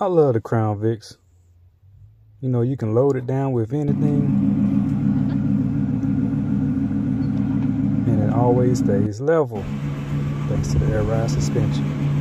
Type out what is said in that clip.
I love the Crown Vics. You know, you can load it down with anything, and it always stays level thanks to the air ride suspension.